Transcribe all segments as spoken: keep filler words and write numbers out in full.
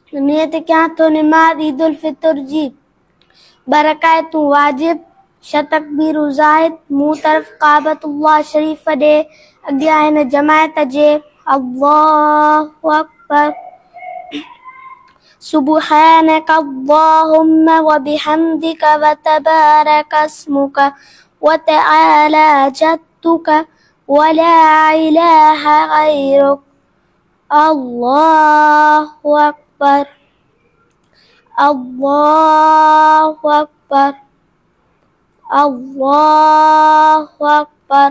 नियत क्या तो नमाज ईद उल फितर जी बरकातु वाजिब शतक भी रुजाहिद मुँह तरफ काबतुल्लाह शरीफ दे अॻियां हिन जमायत जे अल्लाहु अकबर सुब्हानक अल्लाहुम्मा व बिहम्दिका व तबारक अस्मुका व तआला जद्दुका व ला इलाहा गैरुक अल्लाहु अकबर अल्लाहु अकबर अल्लाहु अकबर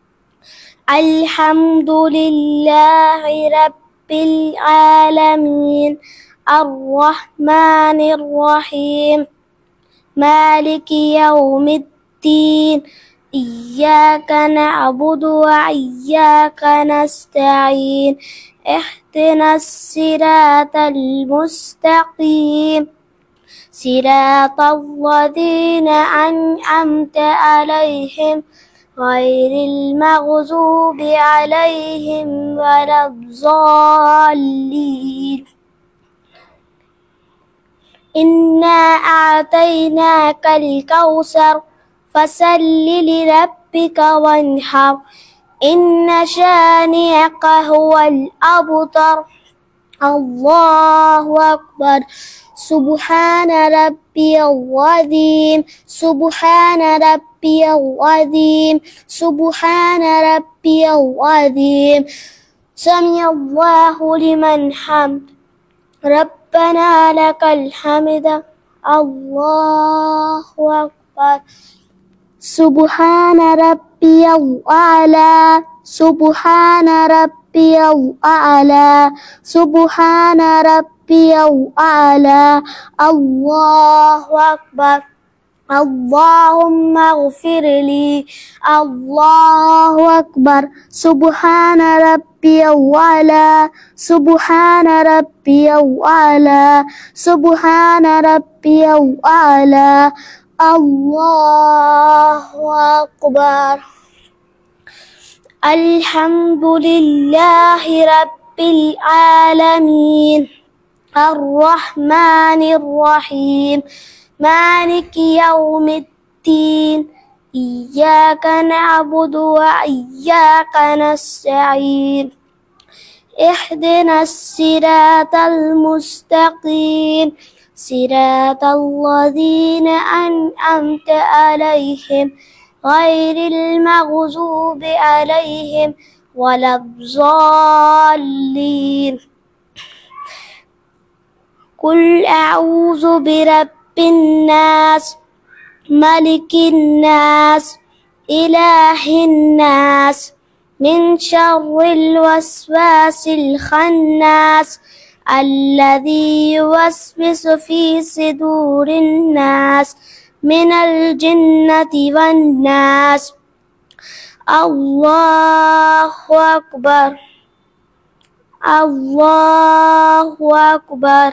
अल्हम्दुलिल्लाहि रब्बिल आलमीन अर्रहमानिर रहीम मालिकि यौमिद्दीन इय्याका नअबुदु व इय्याका नस्तईन इह्दिनस सिरातल मुस्तकीम सिरातल लज़ीना अन्अमता अलैहिम गैरिल मग़ज़ूबि अलैहिम वलद्दॉल्लीन इन्ना अअतैनाकल कौसर फसल्लि लिरब्बिका वन्हर इन्न शानिअका हुवल अबतर अल्लाहु अकबर सुब्हान रब्बियल अज़ीम सुब्हान रब्बियल अज़ीम सुब्हान रब्बियल अज़ीम समिअल्लाहु लिमन हम्द रब्बना लकल हम्द अल्लाहु अकबर सुब्हान रब्बियल आला सुब्हान रब्बियल आला सुब्हान रब्बियल आला अल्लाहु अकबर अल्लाहुम्मा इग़फिरली अल्लाहु अकबर सुब्हान रब्बियल आला सुब्हान रब्बियल आला सुब्हान रब्बियल आला अल्लाहु अकबर अल्हम्दुलिल्लाहि रब्बिल आलमीन अर्रहमानिर रहीम मालिकि यौमिद्दीन इय्याका नअबुदु व इय्याका नस्तईन इह्दिनस सिरातल मुस्तकीम सिरातल लज़ीना अन्अमता अलैहिम गैरिल मग़ज़ूबि अलैहिम वलद्दॉल्लीन कुल अऊज़ु बिरब्बिन नास मलिकिन नास इलाहिन नास मिन शर्रिल वस्वासिल खन्नास अल्लज़ी युवस्विसु फी सुदूरिन नास मिनल जिन्नति वन नास अल्लाहु अकबर अल्लाहु अकबर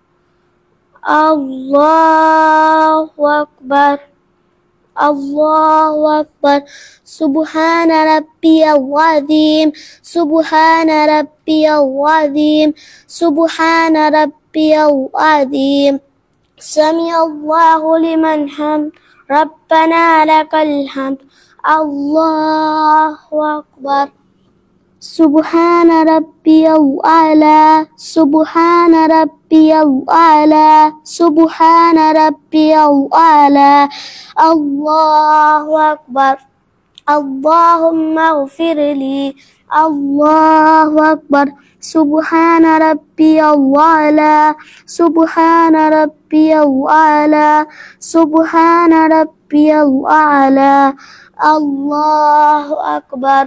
अल्लाहु अकबर अल्लाहु अकबर सुब्हान रब्बियल अज़ीम सुब्हान रब्बियल अज़ीम सुब्हान रब्बियल अज़ीम समिअल्लाहु लिमन हम्द रब्बना लकल हम्द अल्लाहु अकबर सुब्हान रब्बियल आला सुब्हान रब्बियल आला सुब्हान रब्बियल आला अल्लाहु अकबर अल्लाहुम्मा इग़फिरली अल्लाहु अकबर सुब्हान रब्बियल आला सुब्हान रब्बियल आला सुब्हान रब्बियल आला अल्लाहु अकबर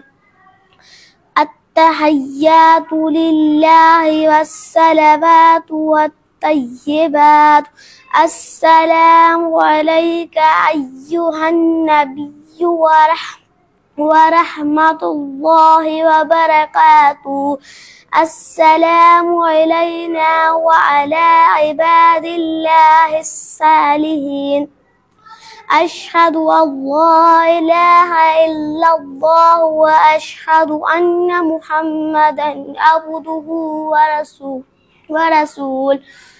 अत्तहिय्यातु लिल्लाहि वस्सलावातु वत्तय्यिबातु अस्सलामु अलैका अय्युहन नबिय्यु व रहमतुल्लाहि व बरकातुहु अस्सलामु अलैना व अला इबादिल्लाहिस सालिहीन अशहदु अल्ला इलाहा इल्लल्लाह व अशहदु अन्ना मुहम्मदन अब्दुहु व रसूलुहु ورسول.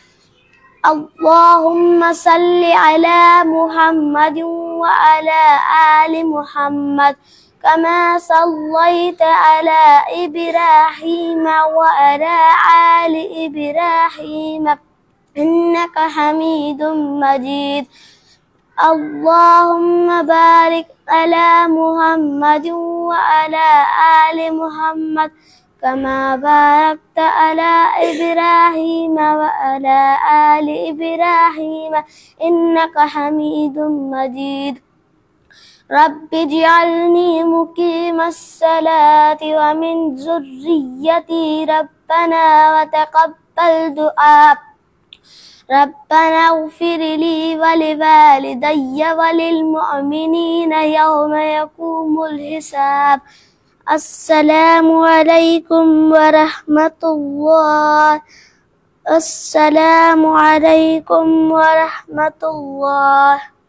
اللهم صل على محمد وعلى آل محمد كما صليت على إبراهيم وعلى آل إبراهيم إنك حميد مجيد. اللهم بارك على محمد وعلى آل محمد كما باركت على إبراهيم وعلى آل إبراهيم إنك حميد مجيد. رب اجعلني مقيم الصلاة ومن ذريتي ربنا وتقبل دعاء. ربنا اغفر لي ولوالدي وللمؤمنين يوم يقوم الحساب. السلام عليكم ورحمة الله. السلام عليكم ورحمة الله.